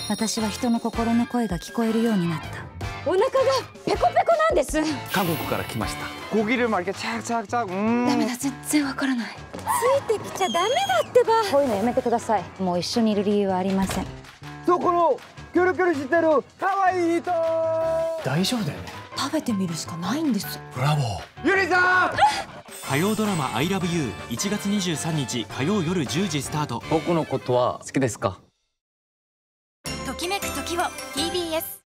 私は人の心の声が聞こえるようになった。 お腹がペコペコなんです。 韓国から来ました。 고기를 막 이렇게 착착착. ダメだ、全然わからない。 ついてきちゃダメだってば。こういうのやめてください。もう一緒にいる理由はありません。 そこのキョロキョロしてる可愛い人。 大丈夫だよね。 食べてみるしかないんです。 ブラボー。 ゆりさん。 火曜ドラマ「I love you」1月23日火曜夜10時スタート。 僕のことは好きですか？ ときめく時を TBS